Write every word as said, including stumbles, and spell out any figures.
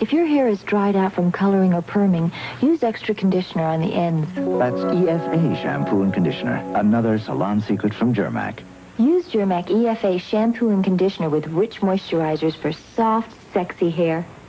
If your hair is dried out from coloring or perming, use extra conditioner on the ends. That's E F A shampoo and conditioner. Another salon secret from Germac. Use Germac E F A shampoo and conditioner with rich moisturizers for soft, sexy hair.